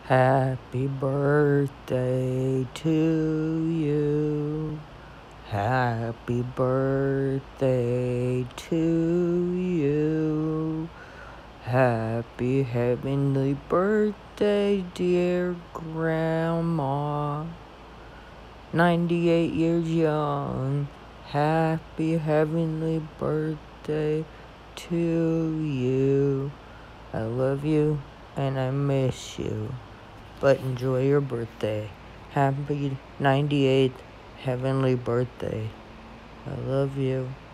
Happy birthday to you. Happy birthday to you. Happy heavenly birthday, dear Grandma. 98 years young. Happy heavenly birthday to you. I love you and I miss you. But enjoy your birthday. Happy 98th heavenly birthday. I love you.